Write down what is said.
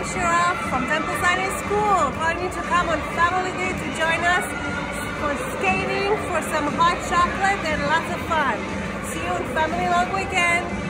Sheriff from Templeside High School, calling you to come on Family Day to join us for skating, for some hot chocolate and lots of fun. See you on Family Long Weekend.